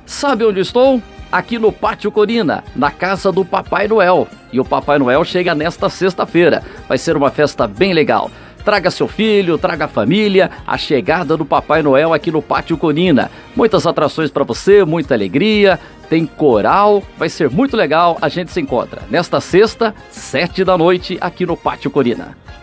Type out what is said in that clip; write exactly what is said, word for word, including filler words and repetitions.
Sabe onde estou? Aqui no Pátio Corina, na casa do Papai Noel. E o Papai Noel chega nesta sexta-feira. Vai ser uma festa bem legal. Traga seu filho, traga a família, a chegada do Papai Noel aqui no Pátio Corina. Muitas atrações para você, muita alegria, tem coral, vai ser muito legal. A gente se encontra nesta sexta, sete da noite, aqui no Pátio Corina.